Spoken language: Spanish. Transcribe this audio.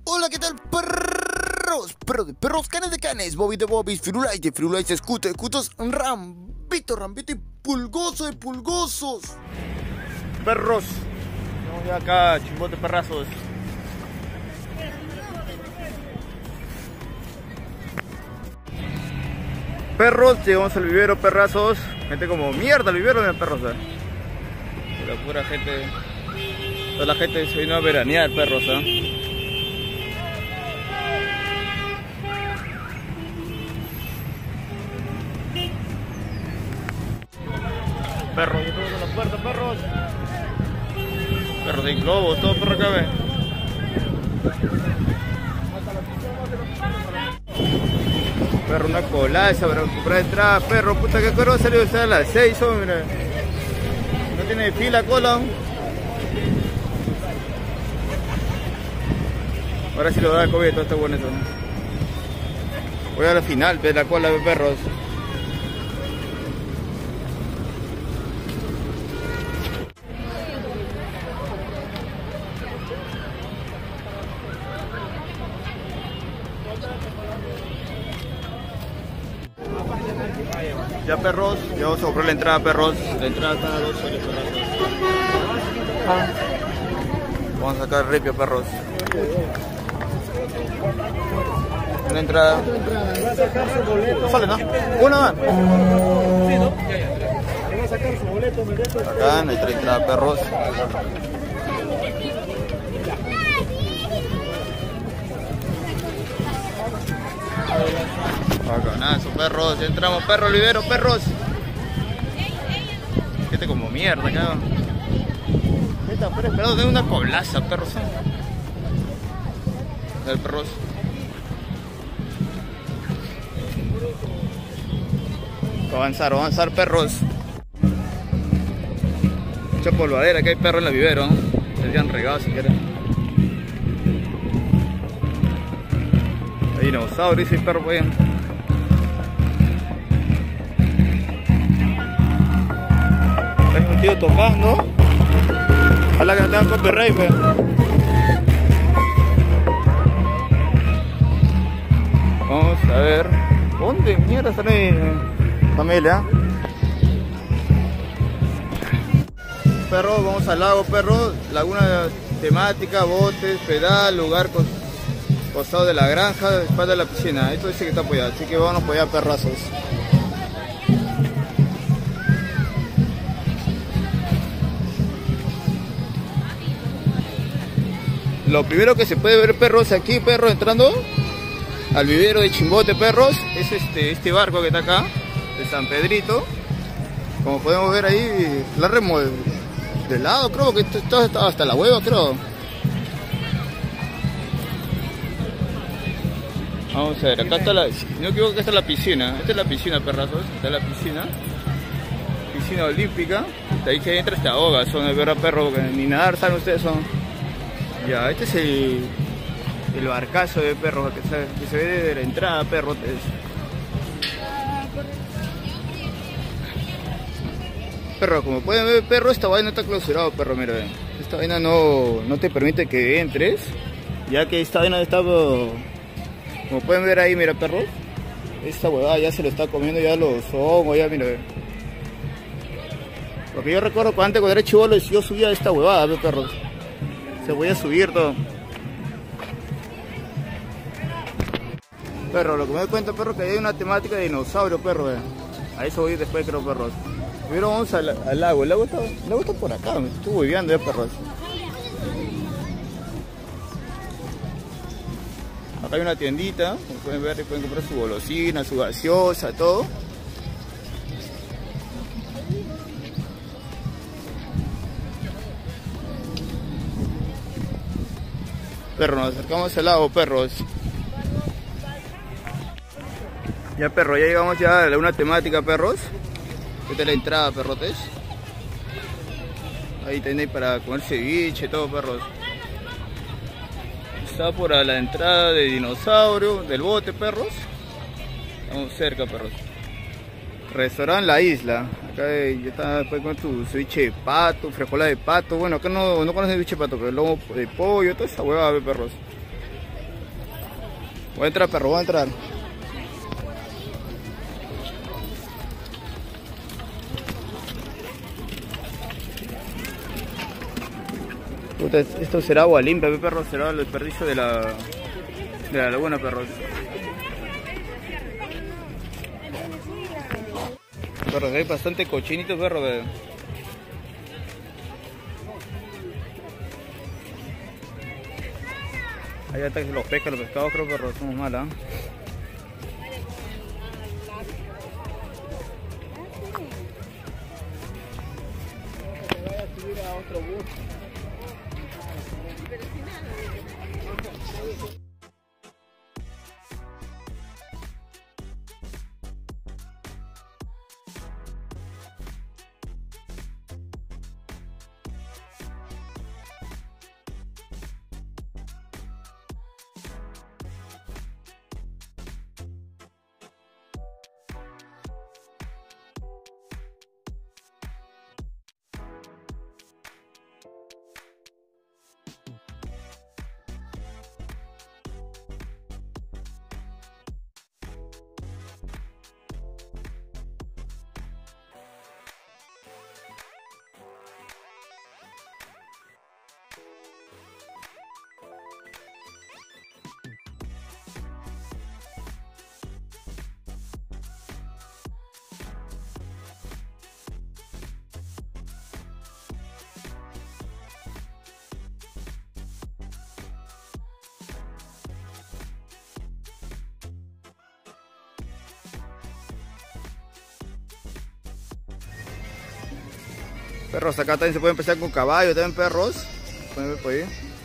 Hola, ¿qué tal, perros? Perro de perros, canes de canes, Bobby de Bobbies, Firulais de Firulais, Escute de Cutos, Rambito y Pulgoso de Pulgosos. Perros, estamos ya acá, chimbote perrazos. Perros, llegamos al vivero, perrazos. Gente como mierda, el vivero de perros, La pura gente. Toda la gente se vino a veranear, perros, Perros, yo tengo con la puerta, perros. Perros de globos, todo perro acá, ve. Perro, una colaza para comprar entrada, perro. Puta, que cuero salió a las 6, hombre. No tiene fila, cola. Ahora sí lo da COVID, todo está bueno eso. Voy a la final de la cola de perros. Ya, perros, ya vamos a comprar la entrada, perros. La entrada está a 2 soles, perros. Vamos a sacar el ripio, perros. Una entrada. Va a sacar su boleto. Sale, ¿no? Una más. Sí, ¿no? Va a sacar su boleto, Acá, nuestra entrada, perros. Bacanazo, perros. Ya entramos, perros, libero, perros. Gente como mierda, cabrón. Pero esperado de una coblaza, perros. El perros. Avanzar, perros. Mucha polvadera, que hay perros en la vivero. Se han regado si quieren. Hay dinosaurios y perros, pues. Hay un tío tocando. Ojalá que no tengan copyright, pues. Vamos a ver. ¿Dónde mierda están ahí, familia? Perros, vamos al lago, perros. Laguna temática, botes, pedal, lugar costado de la granja, espalda de la piscina. Esto dice que está apoyado, así que vámonos para allá, perrazos. Lo primero que se puede ver, perros, aquí, perros, entrando al vivero de Chimbote, perros, es este barco que está acá, de San Pedrito. Como podemos ver ahí, la remodelado, creo que esto está hasta la hueva, creo. Vamos a ver, acá está la, si no me equivoco, acá está la piscina. Esta es la piscina, perrazos, está la piscina. Piscina olímpica. De ahí que entras te ahogas, son de verdad, perro, que ni nadar saben ustedes son. Ya, este es el barcazo de perros que se ve desde la entrada, perros. Perro, como pueden ver, perro, esta vaina está clausurado, perro, mira. Esta vaina no te permite que entres, ya que esta vaina está, como pueden ver ahí, mira, perros. Esta huevada ya se lo está comiendo ya los hongos, ya, mira. Porque yo recuerdo que antes, cuando era chibolo, yo subía esta huevada, perros. Se voy a subir todo. Perro, lo que me doy cuenta, perro, que hay una temática de dinosaurio, perro. A eso voy después, creo, perros. Primero vamos al lago. El lago está por acá, me estoy hueveando, perros. Acá hay una tiendita, como pueden ver, pueden comprar su golosina, su gaseosa, todo. Perro, nos acercamos al lago, perros. Ya, perro, ya llegamos ya a una temática, perros. Esta es la entrada, perrotes. Ahí tenéis para comer ceviche, todo, perros. Está por la entrada de dinosaurio, del bote, perros. Estamos cerca, perros. Restaurante La Isla. Acá ya está después con tu ceviche de pato, frijola de pato. Bueno, acá no conocen ceviche de pato, pero lomo de pollo, toda esa huevada, perros. Voy a entrar, perro, voy a entrar. Puta, esto será agua limpia, perro, será el desperdicio de la laguna, perro. Perro, que hay bastante cochinito, perro. Ahí ataques los pescados, creo, perro, somos malas. Perros, acá también se puede empezar con caballo, también perros. Pueden ver por ahí.